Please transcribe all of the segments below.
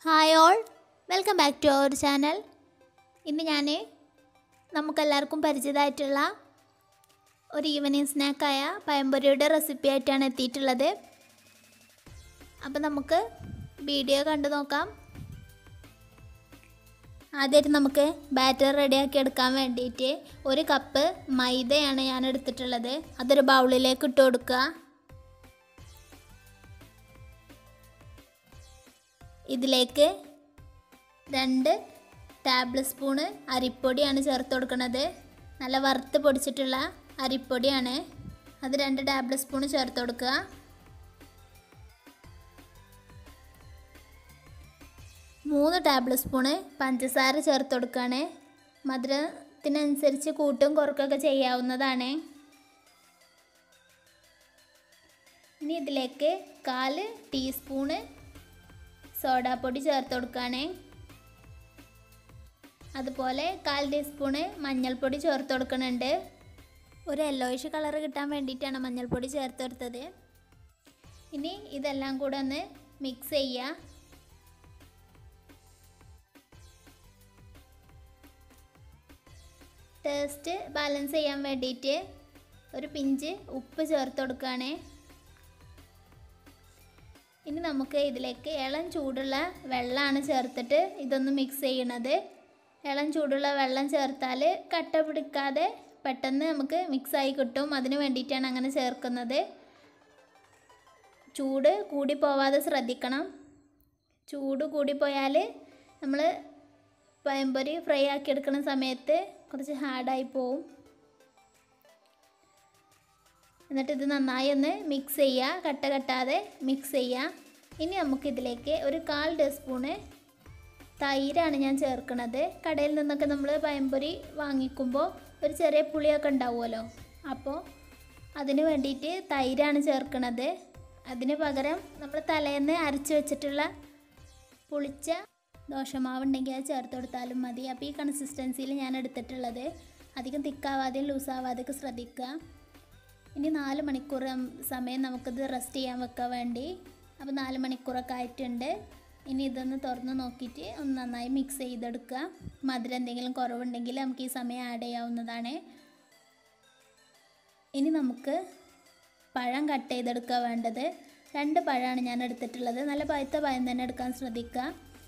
Hi all, welcome back to our channel. ഇന്ന് ഞാൻ നമുക്കെല്ലാവർക്കും പരിചിതമായിട്ടുള്ള ഒരു ഈവനിങ് സ്നാക്കായ പഴംപൊരിയുടെ റെസിപ്പി ആയിട്ടാണ് എത്തിയിട്ടുള്ളത്. അപ്പോൾ നമുക്ക് വീഡിയോ കണ്ടു നോക്കാം. ആദ്യമായിട്ട് നമുക്ക് ബാറ്റർ റെഡിയാക്കി എടുക്കാൻ വേണ്ടിയിട്ട് 1 കപ്പ് മൈദയാണ് ഞാൻ എടുത്തിട്ടുള്ളത്. അതൊരു ബൗളിലേക്ക് ഇട്ട് കൊടുക്കുക. ഇതിലേക്ക് 2 ടേബിൾ സ്പൂണ് അരിപ്പൊടിയാണ് ചേർത്ത് കൊടുക്കുന്നത്. നല്ല വറുത്ത് പൊടിച്ചിട്ടുള്ള അരിപ്പൊടിയാണ്. അത് 2 ടേബിൾ സ്പൂണ് ചേർത്ത് കൊടുക്കുക. മൂന്ന് ടേബിൾ സ്പൂണ് പഞ്ചസാര ചേർത്ത് കൊടുക്കുകയാണ്. മധുരത്തിനനുസരിച്ച് കൂട്ടും കുറക്കൊക്കെ ചെയ്യാവുന്നതാണ്. ഇനി ഇതിലേക്ക് 1/4 ടീസ്പൂണ് സോഡാപ്പൊടി ചേർത്ത് കൊടുക്കുകയാണ്. അതുപോലെ 1/4 ടീസ്പൂണ് മഞ്ഞൾപ്പൊടി ചേർത്ത് കൊടുക്കുന്നുണ്ട്. ഒരു യെല്ലോയിഷ് കളർ കിട്ടാൻ വേണ്ടിയിട്ടാണ് മഞ്ഞൾപ്പൊടി ചേർത്ത് കൊടുത്തത്. ഇനി ഇതെല്ലാം കൂടെ ഒന്ന് മിക്സ് ചെയ്യുക. ടേസ്റ്റ് ബാലൻസ് ചെയ്യാൻ വേണ്ടിയിട്ട് ഒരു പിഞ്ച് ഉപ്പ് ചേർത്ത് കൊടുക്കുകയാണ്. ഇനി നമുക്ക് ഇതിലേക്ക് ഇളം ചൂടുള്ള വെള്ളമാണ് ചേർത്തിട്ട് ഇതൊന്ന് മിക്സ് ചെയ്യണത്. ഇളം ചൂടുള്ള വെള്ളം ചേർത്താൽ കട്ട പിടിക്കാതെ പെട്ടെന്ന് നമുക്ക് മിക്സായി കിട്ടും. അതിന് വേണ്ടിയിട്ടാണ് അങ്ങനെ ചേർക്കുന്നത്. ചൂട് കൂടി പോവാതെ ശ്രദ്ധിക്കണം. ചൂട് കൂടിപ്പോയാൽ നമ്മൾ പഴംപൊരി ഫ്രൈ ആക്കി എടുക്കുന്ന സമയത്ത് കുറച്ച് ഹാർഡായി പോവും. എന്നിട്ട് ഇത് നന്നായി ഒന്ന് മിക്സ് ചെയ്യുക, കട്ട കെട്ടാതെ മിക്സ് ചെയ്യുക. ഇനി നമുക്കിതിലേക്ക് ഒരു 1/4 ടീസ്പൂണ് തൈരാണ് ഞാൻ ചേർക്കുന്നത്. കടയിൽ നിന്നൊക്കെ നമ്മൾ പഴംപൊരി വാങ്ങിക്കുമ്പോൾ ഒരു ചെറിയ പുളിയൊക്കെ ഉണ്ടാവുമല്ലോ, അപ്പോൾ അതിന് വേണ്ടിയിട്ട് തൈരാണ് ചേർക്കുന്നത്. അതിന് പകരം നമ്മൾ തലേന്ന് അരച്ച് വെച്ചിട്ടുള്ള പുളിച്ച ദോശമാവുണ്ടെങ്കിൽ അത് ചേർത്ത് കൊടുത്താലും മതി. അപ്പോൾ ഈ കൺസിസ്റ്റൻസിയിൽ ഞാൻ എടുത്തിട്ടുള്ളത്. അധികം തിക്കാവാതെയും ലൂസാവാതെയൊക്കെ ശ്രദ്ധിക്കുക. ഇനി 4 മണിക്കൂർ സമയം നമുക്കിത് റെസ്റ്റ് ചെയ്യാൻ വെക്കാൻ വേണ്ടി. അപ്പോൾ 4 മണിക്കൂറൊക്കെ ആയിട്ടുണ്ട്. ഇനി ഇതൊന്ന് തുറന്ന് നോക്കിയിട്ട് ഒന്ന് നന്നായി മിക്സ് ചെയ്തെടുക്കുക. മധുരം എന്തെങ്കിലും കുറവുണ്ടെങ്കിൽ നമുക്ക് ഈ സമയം ആഡ് ചെയ്യാവുന്നതാണ്. ഇനി നമുക്ക് പഴം കട്ട് ചെയ്തെടുക്കുക വേണ്ടത്. 2 പഴമാണ് ഞാൻ എടുത്തിട്ടുള്ളത്. നല്ല പഴുത്ത പഴം തന്നെ എടുക്കാൻ ശ്രദ്ധിക്കുക.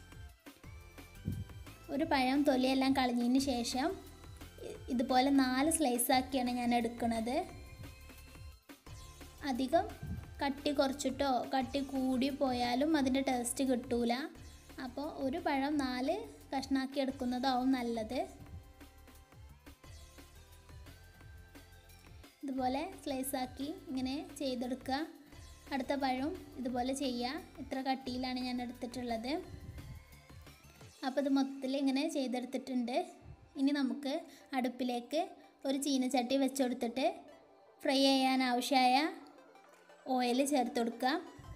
ഒരു പഴം തൊലിയെല്ലാം കളഞ്ഞതിന് ശേഷം ഇതുപോലെ 4 സ്ലൈസാക്കിയാണ് ഞാൻ എടുക്കുന്നത്. അധികം കട്ടി കുറച്ചിട്ടോ കട്ടി കൂടി പോയാലും അതിൻ്റെ ടേസ്റ്റ് കിട്ടൂല. അപ്പോൾ ഒരു പഴം 4 കഷ്ണാക്കി എടുക്കുന്നതാവും നല്ലത്. ഇതുപോലെ സ്ലൈസാക്കി ഇങ്ങനെ ചെയ്തെടുക്കുക. അടുത്ത പഴവും ഇതുപോലെ ചെയ്യുക. ഇത്ര കട്ടിയിലാണ് ഞാൻ എടുത്തിട്ടുള്ളത്. അപ്പോൾ ഇത് മൊത്തത്തിൽ ഇങ്ങനെ ചെയ്തെടുത്തിട്ടുണ്ട്. ഇനി നമുക്ക് അടുപ്പിലേക്ക് ഒരു ചീനച്ചട്ടി വെച്ച് കൊടുത്തിട്ട് ഫ്രൈ ചെയ്യാൻ ആവശ്യമായ ഓയിൽ ചേർത്ത് കൊടുക്കുക.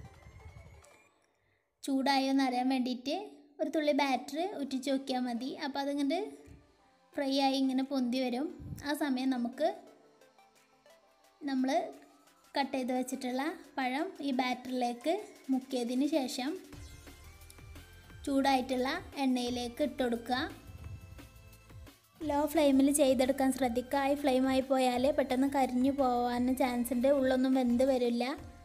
ചൂടായോ എന്ന് അറിയാൻ വേണ്ടിയിട്ട് ഒരു തുള്ളി ബാറ്റർ ഉറ്റിച്ച് നോക്കിയാൽ മതി. അപ്പോൾ അതിങ്ങനെ ഫ്രൈ ആയി ഇങ്ങനെ പൊന്തി വരും. ആ സമയം നമുക്ക് നമ്മൾ കട്ട് ചെയ്ത് വെച്ചിട്ടുള്ള പഴം ഈ ബാറ്ററിലേക്ക് മുക്കിയതിന് ശേഷം ചൂടായിട്ടുള്ള എണ്ണയിലേക്ക് ഇട്ട് കൊടുക്കുക. ലോ ഫ്ലെയിമിൽ ചെയ്തെടുക്കാൻ ശ്രദ്ധിക്കുക. ഹൈ ഫ്ലെയിമായി പോയാൽ പെട്ടെന്ന് കരിഞ്ഞു പോകാൻ ചാൻസ് ഉണ്ട്. ഉള്ളൊന്നും വെന്ത് വരില്ല.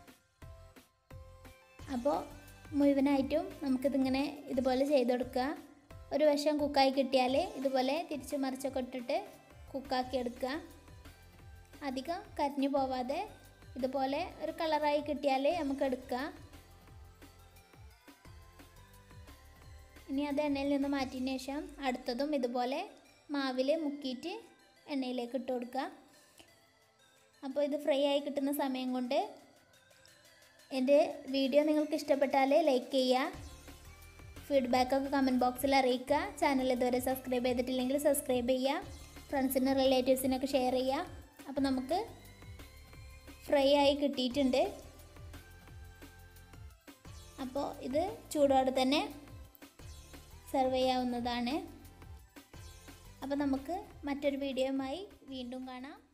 അപ്പോൾ മുഴുവനായിട്ടും നമുക്കിതിങ്ങനെ ഇതുപോലെ ചെയ്തെടുക്കുക. ഒരു വശം കുക്കായി കിട്ടിയാൽ ഇതുപോലെ തിരിച്ച് മറിച്ചൊക്കെ ഇട്ടിട്ട് കുക്കാക്കി എടുക്കുക. അധികം കരിഞ്ഞു പോവാതെ ഇതുപോലെ ഒരു കളറായി കിട്ടിയാൽ നമുക്ക് എടുക്കുക. ഇനി അത് എണ്ണയിൽ നിന്ന് മാറ്റിയതിന് ശേഷം അടുത്തതും ഇതുപോലെ മാവിൽ മുക്കിയിട്ട് എണ്ണയിലേക്ക് ഇട്ട് കൊടുക്കുക. അപ്പോൾ ഇത് ഫ്രൈ ആയി കിട്ടുന്ന സമയം കൊണ്ട് എൻ്റെ വീഡിയോ നിങ്ങൾക്ക് ഇഷ്ടപ്പെട്ടാൽ ലൈക്ക് ചെയ്യുക. ഫീഡ്ബാക്കൊക്കെ കമൻറ്റ് ബോക്സിൽ അറിയിക്കുക. ചാനൽ ഇതുവരെ സബ്സ്ക്രൈബ് ചെയ്തിട്ടില്ലെങ്കിൽ സബ്സ്ക്രൈബ് ചെയ്യുക. ഫ്രണ്ട്സിനും റിലേറ്റീവ്സിനൊക്കെ ഷെയർ ചെയ്യുക. അപ്പോൾ നമുക്ക് ഫ്രൈ ആയി കിട്ടിയിട്ടുണ്ട്. അപ്പോൾ ഇത് ചൂടോടെ തന്നെ സെർവ് ചെയ്യാവുന്നതാണ്. അപ്പോൾ നമുക്ക് മറ്റൊരു വീഡിയോയുമായി വീണ്ടും കാണാം.